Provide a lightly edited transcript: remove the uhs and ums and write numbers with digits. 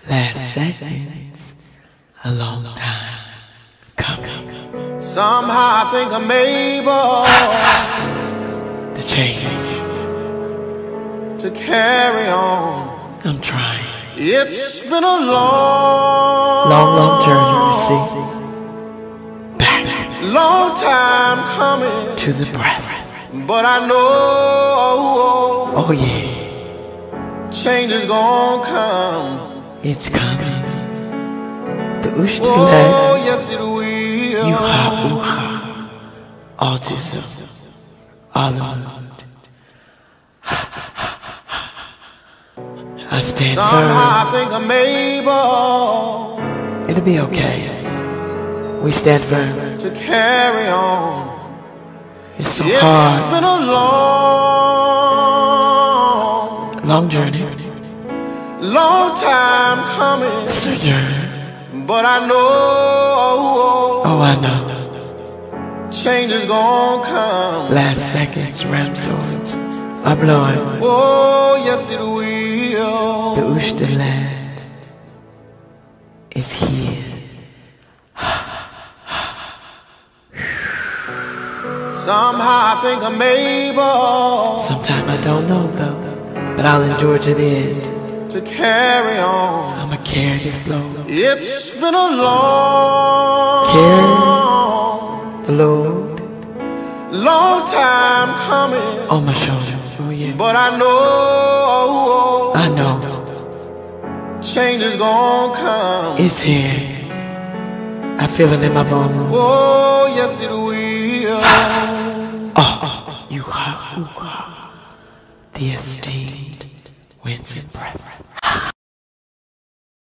Last seconds, a long time coming. Somehow I think I'm able The change, to carry on. I'm trying. It's been a long, Long journey, you see. Back long time coming, to the breath. but I know Oh yeah, change is gonna come. it's coming. The ushtilet, Oh yes it will. ALYUHAUHA, autism, ALYUHAUHA. I stand Somehow I firm. think I'm able It'll be okay. We stand firm. to carry on. It's so It's hard. been a Long journey. long time coming, Sojourn. but I know Oh, I know. change is gonna come. Last seconds, ram swords are blowing. Oh yes it will. The ushtilet is here. Somehow I think I'm able Sometime I don't know though, but I'll endure to the end. to carry on. I'ma carry this load. It's been a The load long time coming, on my shoulders. Oh yeah, but I know I know change is gonna come. it's here. I feel it in my bones. Oh yes it will. ALYUHAUHA, the esteemed Winston breath.